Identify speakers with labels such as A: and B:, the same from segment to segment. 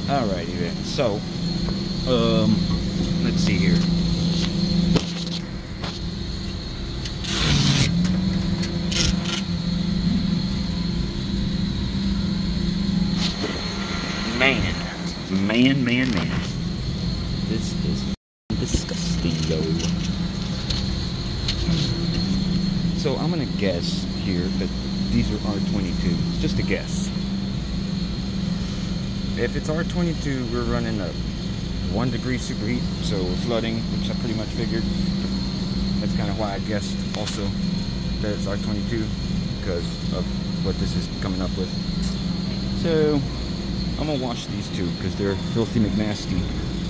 A: Alrighty then. So, let's see here. Man. This is disgusting, yo. So I'm gonna guess here that these are R22s. Just a guess. If it's R22, we're running a 1 degree superheat, so we're flooding, which I pretty much figured. That's kind of why I guessed also that it's R22, because of what this is coming up with. So I'm gonna wash these two because they're filthy McNasty.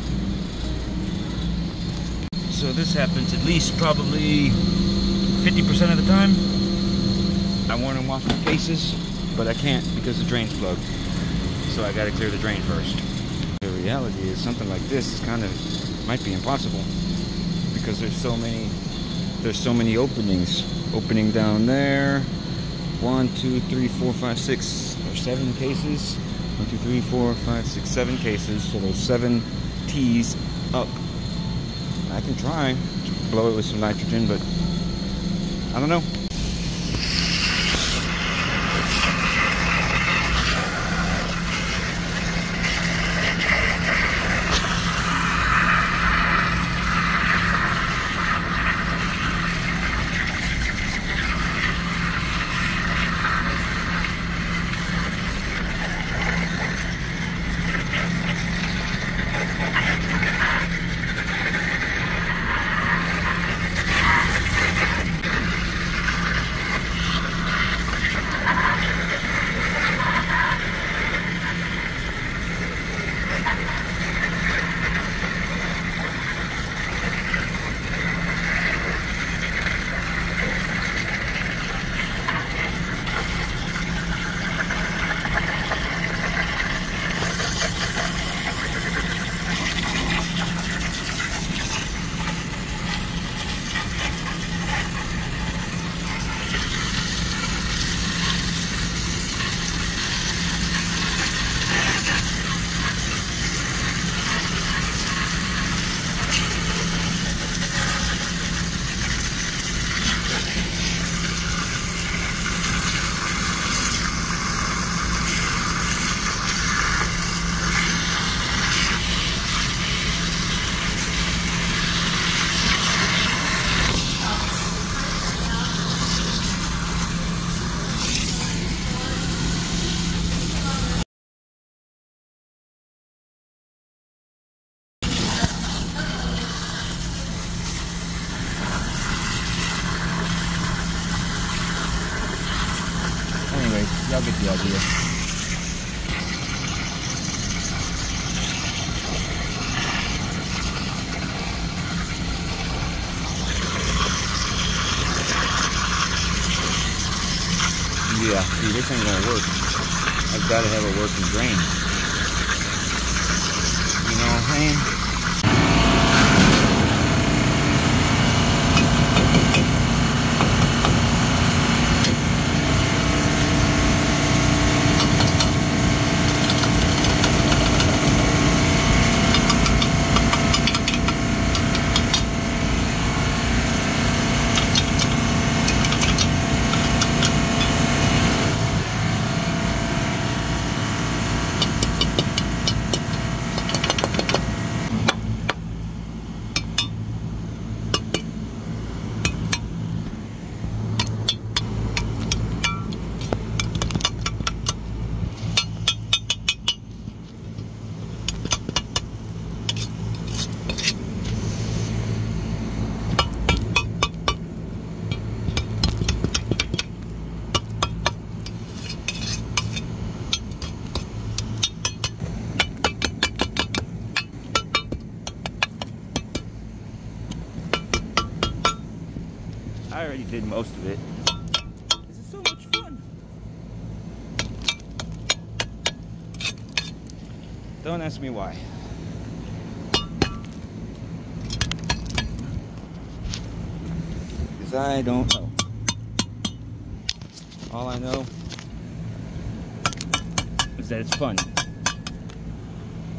A: So this happens at least probably 50% of the time. I want to wash my cases, but I can't because the drain's plugged. So I gotta clear the drain first. The reality is something like this is kind of might be impossible because there's so many openings. Opening down there. 1, 2, 3, 4, 5, 6 or 7 cases. 1, 2, 3, 4, 5, 6, 7 cases. So there's 7 T's up. I can try to blow it with some nitrogen, but I don't know. Y'all get the idea. Yeah, see, this ain't gonna work. I've got to have a working drain. You know what I'm saying? I already did most of it. This is so much fun. Don't ask me why. Because I don't know. All I know is that it's fun.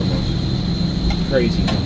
A: almost. Crazy, huh?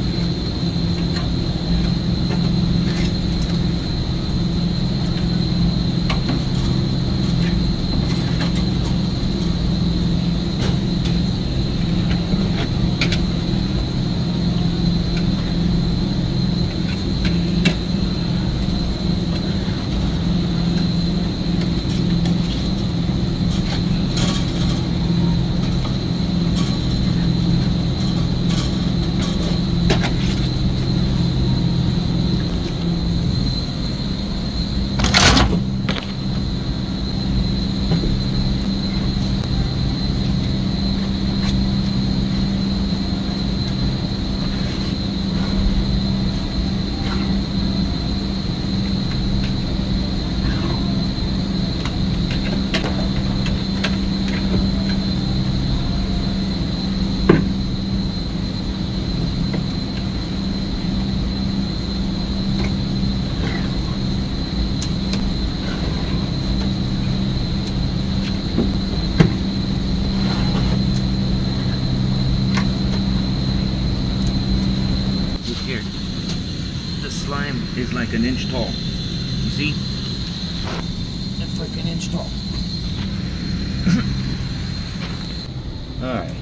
A: Here, the slime is like an inch tall. You see? A freaking inch tall. All right.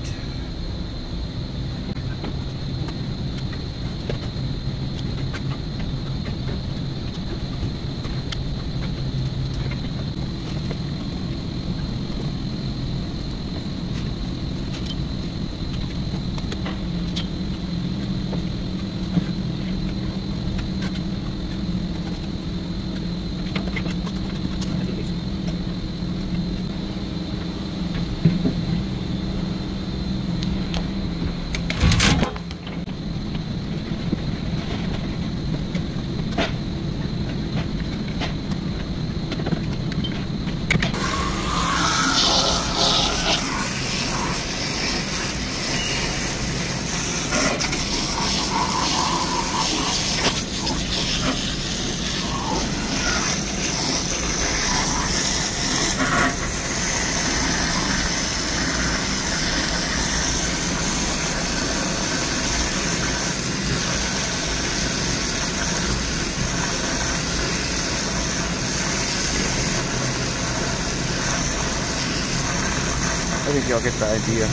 A: I think y'all get the idea.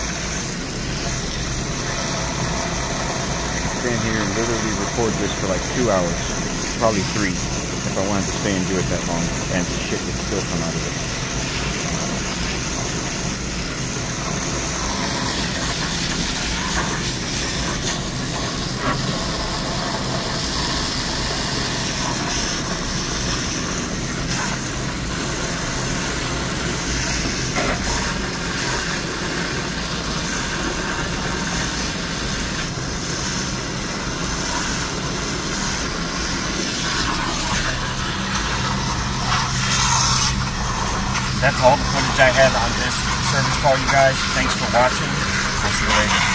A: Stand here and literally record this for like 2 hours, probably 3, if I wanted to stay and do it that long, and shit would still come out of it. That's all the footage I had on this service call, you guys. Thanks for watching. We'll see you later.